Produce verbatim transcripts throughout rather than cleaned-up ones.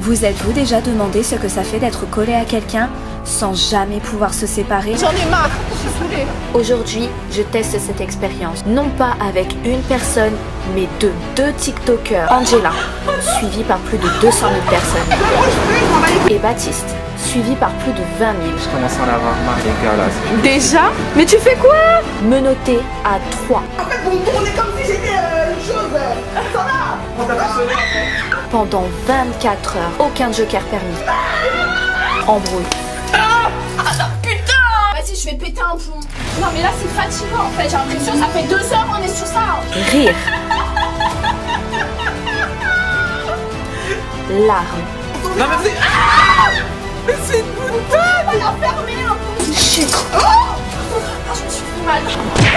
Vous êtes-vous déjà demandé ce que ça fait d'être collé à quelqu'un sans jamais pouvoir se séparer? J'en ai marre, je suis saoulée. Aujourd'hui, je teste cette expérience, non pas avec une personne, mais deux. Deux TikTokers, Angela, suivie par plus de deux cent mille personnes, et Baptiste, suivi par plus de vingt mille. Je commence à en avoir marre les gars là. Déjà? Mais tu fais quoi? Menottés à trois. En fait, vous me tournez comme si j'étais euh, une chose. Ça va? On t'a pas sonné en fait. Pendant vingt-quatre heures, aucun joker permis. Embrouille. Ah, ah non, putain! Vas-y, je vais péter un plomb. Non mais là c'est fatigant en fait, j'ai l'impression que ça fait deux heures qu'on est sur ça. Rire. Larmes. Non mais c'est... Ah mais c'est une bouteille. On va la fermer un peu. Chut. Oh, ah, je me suis fait mal.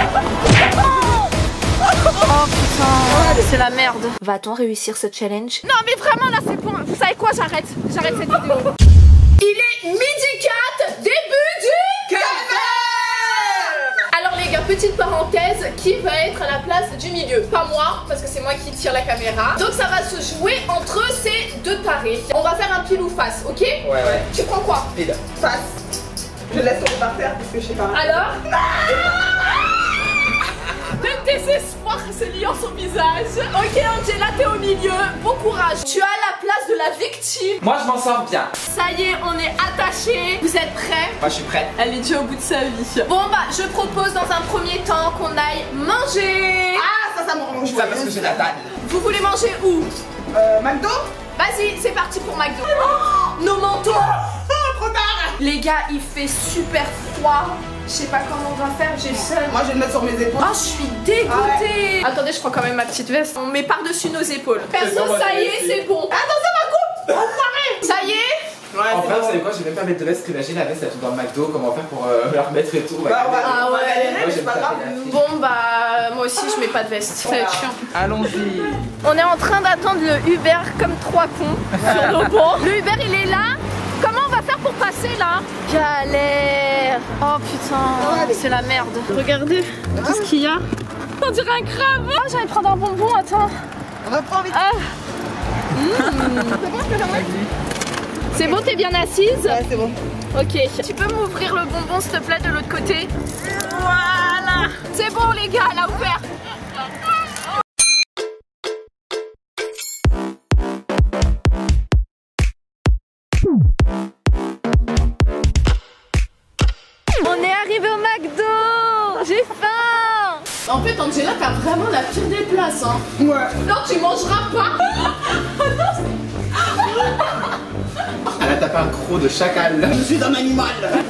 Oh putain, c'est la merde. Va-t-on réussir ce challenge? Non mais vraiment là c'est bon. Vous savez quoi, j'arrête. J'arrête cette vidéo. Il est midi quatre, début du Alors les gars, petite parenthèse, qui va être à la place du milieu? Pas moi, parce que c'est moi qui tire la caméra. Donc ça va se jouer entre ces deux tarés. On va faire un pile ou face, ok? Ouais ouais. Tu prends quoi? Pile. Face. Je laisse tomber par terre parce que je sais pas. Alors? Le désespoir se lie en son visage. Ok Angela, t'es au milieu, bon courage. Tu as la place de la victime. Moi je m'en sors bien. Ça y est, on est attachés. Vous êtes prêts? Moi je suis prête. Elle est déjà au bout de sa vie. Bon bah, je propose dans un premier temps qu'on aille manger. Ah, ça, ça me rend Ça parce que j'ai la dalle. Vous voulez manger où? Euh, McDo? Vas-y, c'est parti pour McDo. Oh, nos manteaux. Oh, trop tard. Les gars, il fait super froid. Je sais pas comment on va faire, j'ai seul. Moi, je vais le mettre sur mes épaules. Oh, je suis dégoûtée. Attendez, je prends quand même ma petite veste. On met par-dessus nos épaules. Perso, ça y est, c'est bon. Attention, ma coupe. Enfoiré. Ça y est? Ouais, En c'est fait, vous bon. savez quoi, je vais même pas mettre de veste, imagine la veste elle tombe dans le McDo, comment faire pour euh, la remettre et tout. Bah, on va- Ah on va ouais. galérer, Moi, mais j'ai c'est pas me grave. tapé la fille. Bon bah, moi aussi je mets pas de veste. Ça va être chiant. Allons-y. On est en train d'attendre le Uber comme trois cons sur nos bancs. Le Uber il est là. Comment on va faire pour passer là? Galère. Oh putain, c'est la merde. Regardez tout ce qu'il y a. On dirait un crabe. Oh, j'ai envie de prendre un bonbon, attends. On va pas envie. Ah. Mmh. C'est bon, t'es bien assise? Ouais, c'est bon. Ok. Tu peux m'ouvrir le bonbon s'il te plaît de l'autre côté? Voilà. C'est bon les gars, elle a ouvert. On est arrivé au McDo. J'ai faim. En fait Angela, t'as vraiment la pire des places hein. Ouais. Non, tu mangeras pas. Elle a tapé un croc de chacal. Je suis un animal.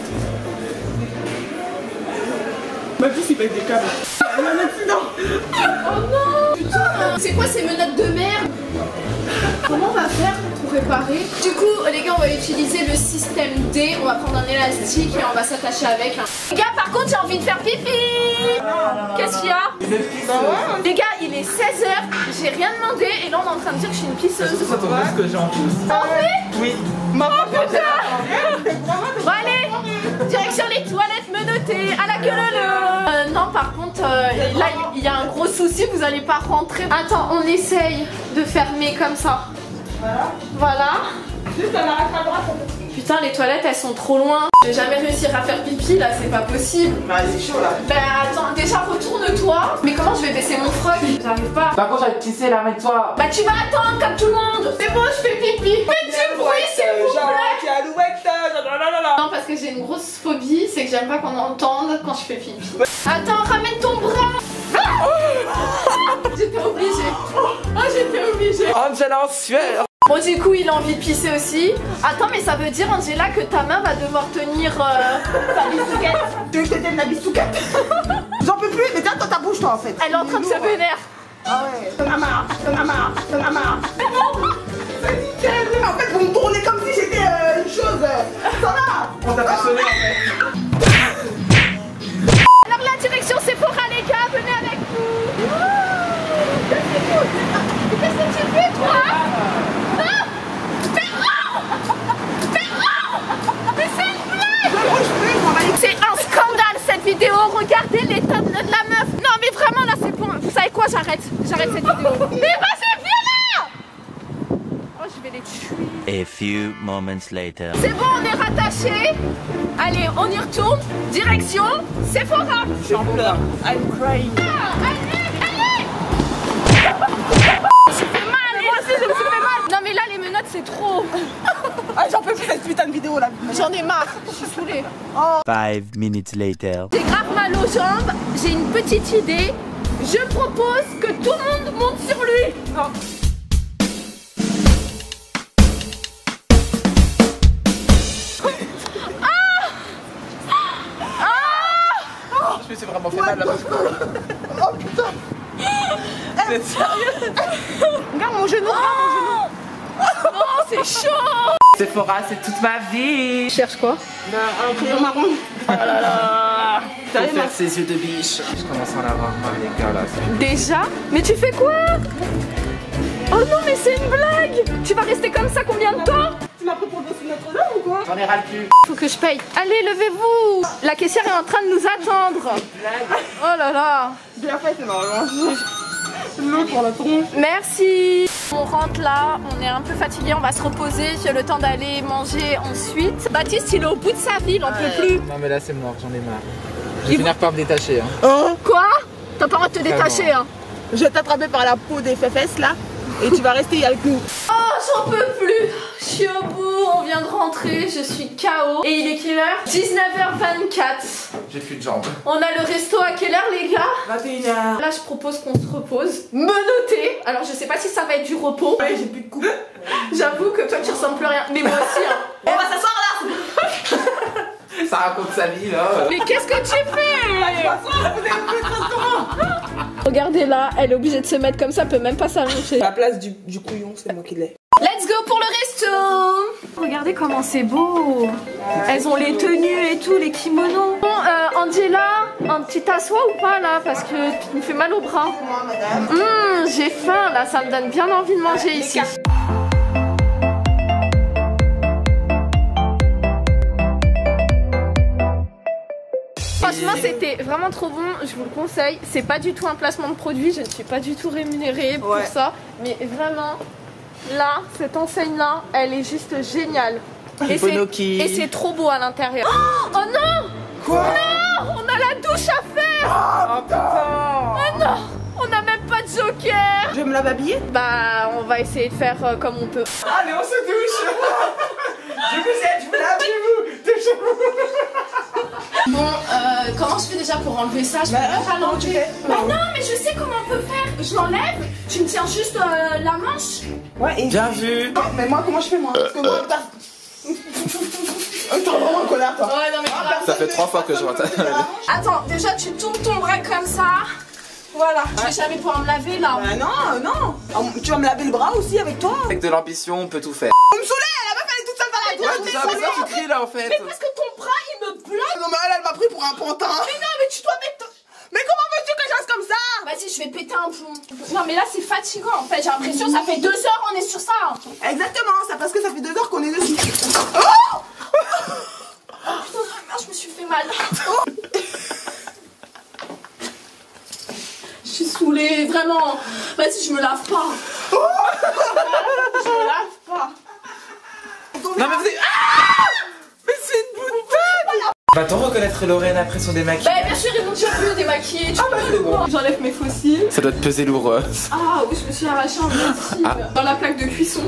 Ma fille, c'est pas des câbles. Il y a un accident. Oh non. Putain. C'est quoi ces menottes de merde? Comment on va faire pour réparer? Du coup, les gars, on va utiliser le système D. On va prendre un élastique et on va s'attacher avec. Les gars, par contre, j'ai envie de faire pipi. Qu'est-ce qu'il y a? Les gars, il est seize heures. J'ai rien demandé et là, on est en train de dire que je suis une pisseuse. Ça tombe bien ce que j'ai en plus. En fait? Oui. Maman, putain. Bon allez, direction les toilettes menottées, à la queue leu. Euh, non par contre, euh, là il y a un gros souci, vous allez pas rentrer. Attends, on essaye de fermer comme ça. Voilà. Voilà. Juste à l'arrêt à droite. Putain, les toilettes elles sont trop loin. Je vais jamais réussir à faire pipi là, c'est pas possible. Bah, c'est chaud là. Bah attends, déjà retourne-toi. Mais comment je vais baisser mon froc? J'arrive pas. Par contre, j'allais te pisser là, mets-toi. Bah tu vas attendre comme tout le monde. C'est bon, je fais pipi. Faites du bruit s'il vous plaît. Non, parce que j'ai une grosse phobie, c'est que j'aime pas qu'on entende quand je fais pipi. Attends, ramène ton bras. J'étais obligée. Oh, j'étais obligée. Angela en sueur. Bon, du coup, il a envie de pisser aussi. Attends, mais ça veut dire, Angela, que ta main va devoir tenir euh, ta bisouquette. Tu veux que je te tienne la bisouquette? J'en peux plus, mais tiens, toi, ta bouche, toi, en fait. Elle est en train de se vénère. Ah ouais. T'en as marre, t'en as marre, t'en as marre. C'est nickel. En fait, vous me tournez comme si j'étais euh, une chose. Ça va? On t'a pas sonné en fait. Alors, la direction Sephora, les gars, venez avec nous. Qu'est-ce que tu fais, toi? Ah, mais c'est une blague! C'est un scandale cette vidéo, regardez l'état de la meuf. Non mais vraiment là c'est bon, vous savez quoi, j'arrête, j'arrête cette vidéo. Mais vas-y, viens là. Oh je vais les tuer. A few moments later. C'est bon, on est rattaché. Allez, on y retourne. Direction Sephora. J'en pleure. I'm crying. Ah, allez, allez. Je me fais mal. Moi aussi, je me suis fait mal. Non mais là, les menottes, c'est trop. Ah, j'en peux plus cette putain de vidéo là. J'en ai marre. Je suis saoulée. Five minutes later. J'ai grave mal aux jambes. J'ai une petite idée. Je propose que tout le monde monte sur lui. Non. Je me suis vraiment fait mal là-bas. Oh putain. Vous êtes sérieux? Regarde mon genou, regarde mon genou. Oh, c'est chaud. Sephora, c'est toute ma vie. Cherche quoi? Bah, un crayon marron. Oh là là. Pour faire ses yeux de biche. Je commence à en avoir marre les gars là. Déjà? Mais tu fais quoi? Oh non, mais c'est une blague. Tu vas rester comme ça combien de temps? Tu m'as pris pour dessus Notre-Dame ou quoi? J'en ai ras le cul. Faut que je paye. Allez, levez-vous. La caissière est en train de nous attendre. Oh là là. Bien fait, c'est normalement. L'eau pour la tronche. Merci. On rentre là, on est un peu fatigué, on va se reposer. J'ai le temps d'aller manger ensuite. Baptiste, il est au bout de sa vie, il en peut plus. Non mais là c'est mort, j'en ai marre. Je vais finir par me détacher. Hein. Hein? Quoi? T'as pas le droit de te détacher, hein? Je vais t'attraper par la peau des fesses là. Et tu vas rester avec nous. Oh, j'en peux plus. Je suis au bout, on vient de rentrer, je suis K O. Et il est quelle heure? dix-neuf heures vingt-quatre. J'ai plus de jambes. On a le resto à quelle heure, les gars? vingt et une heures. Là, je propose qu'on se repose. Menotté. Alors, je sais pas si ça va être du repos. Ouais, j'ai plus de coups. J'avoue que toi, tu ressembles plus à rien. Mais moi aussi, hein. On va s'asseoir là. Ça raconte sa vie là. Mais qu'est-ce que tu fais? S'asseoir, vous avez plus de restaurant. Regardez là, elle est obligée de se mettre comme ça, elle peut même pas s'allonger. La place du, du couillon, c'est moi qui l'ai. Let's go pour le resto. Regardez comment c'est beau. Elles ont les tenues et tout, les kimonos. Bon, euh, Angela, un petit t'assois ou pas là? Parce que tu me fais mal au bras. Moi, madame. Hum, j'ai faim là, ça me donne bien envie de manger ici. Franchement, c'était vraiment trop bon, je vous le conseille. C'est pas du tout un placement de produit, je ne suis pas du tout rémunérée pour Ouais. ça. Mais vraiment, là, cette enseigne-là, elle est juste géniale. Et c'est- Bonoki. et c'est trop beau à l'intérieur. Oh, oh non! Quoi? Non! On a la douche à faire! Oh putain. Oh non! On n'a même pas de joker! Je vais me la habiller. Bah, on va essayer de faire euh, comme on peut. Allez, on se douche. Je vous aide, je vous lave chez vous. Touchez-vous. Bon, euh, comment je fais déjà pour enlever ça? Je peux Bah, même pas comment tu l'enlever. fais? Bah non, mais je sais comment on peut faire. Je l'enlève, tu me tiens juste euh, la manche. Ouais, et... Bien vu. Non, mais moi, comment je fais, moi? Parce que moi, t'as... T'es vraiment un connard, toi. Ouais, non, mais grave. Ça fait trois fois que je rentre. Attends, déjà, tu tournes ton bras comme ça. Voilà, je vais jamais pouvoir me laver là. Bah non, non. Ah, tu vas me laver le bras aussi avec toi. Avec de l'ambition, on peut tout faire. Vous me saoulez, la meuf, elle est toute seule dans la Mais non, douche. mais Ça, ça, mais ça, tu cries là en fait. Mais parce que ton bras, il me bloque. Non, mais elle, elle m'a pris pour un pantin. Mais non, mais tu dois mettre... Mais comment veux-tu que je fasse comme ça? Vas-y, je vais péter un plomb. Non, mais là, c'est fatigant en fait. J'ai l'impression que ça fait deux heures on est sur ça. Exactement, c'est parce que ça fait deux heures qu'on est dessus. Oh putain, merde, je me suis fait mal. Je suis saoulée, vraiment. Vas-y, je me lave pas. Je me lave pas. Non mais vous êtes... Ah mais c'est une boutade. Va-t-on reconnaître Lorraine après son démaquillage? Bah, bien sûr, ils vont toujours plus démaquiller. Tu peux le voir. J'enlève mes fossiles. Ça doit te peser lourd. Ah oui, je me suis arraché un métier dans la plaque de cuisson.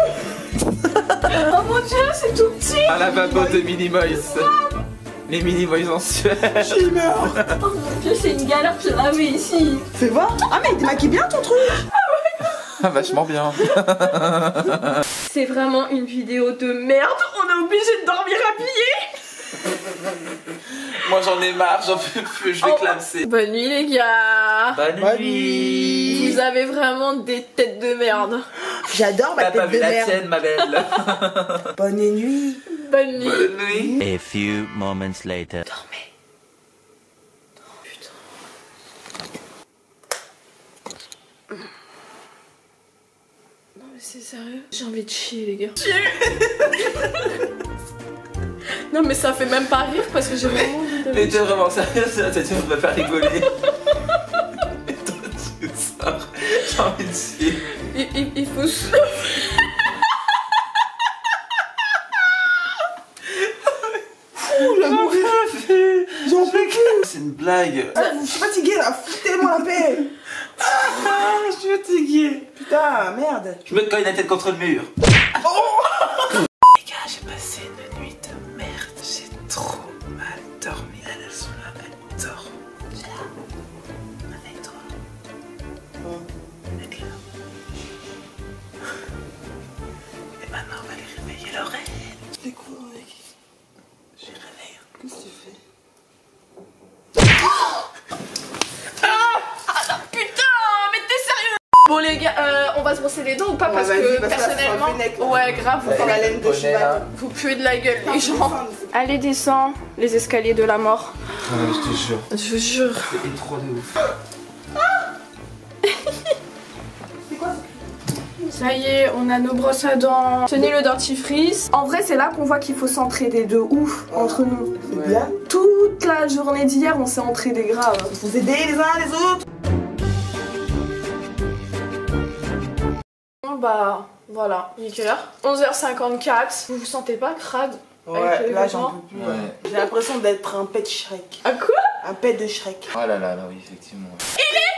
Oh mon dieu, c'est tout petit. Un lavabo de Minimoys. Les Minimoys en sueur. Je meurs. Oh mon dieu, c'est une galère de se laver ici. Fais voir. Ah, mais il démaquille bien ton truc. Ah, vachement bien. C'est vraiment une vidéo de merde. On est obligé de dormir habillé. Moi j'en ai marre, j'en peux plus, je vais Oh. clamser. Bonne nuit les gars. Bonne Bonne nuit. Vous avez vraiment des têtes de merde. J'adore ma T'as tête pas de vu la merde. tienne ma belle. Bonne nuit. Bonne nuit. Bonne nuit. A few moments later. Dormez. Oh putain. Non mais c'est sérieux? J'ai envie de chier les gars. Non mais ça fait même pas rire parce que j'ai vraiment envie de... Mais t'es vraiment sérieux, ça tu vas me faire rigoler. Et toi tu sors, j'ai envie de chier. Il, il, il faut... c'est une blague. Ah, je suis fatiguée là, foutez-moi la paix. Ah, je suis fatigué. Putain, merde. Je me cogne la tête contre le mur. Oh. Les gars, j'ai passé une nuit de merde. J'ai trop mal dormi. Elles sont là, elles dorment. J'ai là, avec toi. Avec là. Et maintenant, on va aller réveiller Lorraine. C'est quoi, mec? J'ai réveillé. Qu'est-ce que tu fais? Bon les gars, euh, on va se brosser les dents ou pas? Ouais, parce vas-y, que parce que là, ça personnellement, sera le vinaigre, là. ouais grave, vous, C'est la puez, laine de cheval. vous puez de la gueule les gens. Putain, Allez descends les escaliers de la mort. Ouais, je te jure. Je vous jure. C'est trop de ouf. c'est quoi ça? Ça y est, on a nos brosses à dents. Tenez le dentifrice. En vrai, c'est là qu'on voit qu'il faut s'entraider de ouf entre nous. C'est bien. Toute la journée d'hier, on s'est entraidés grave. Faut s'aider les uns les autres. Bon bah, voilà. Il est quelle heure? onze heures cinquante-quatre. Vous vous sentez pas crade? Avec Ouais, les là vêtements? j'en peux plus. Ouais. J'ai l'impression d'être un pet de Shrek. À quoi? Un pet de Shrek. Oh là là, là oui, effectivement. Il est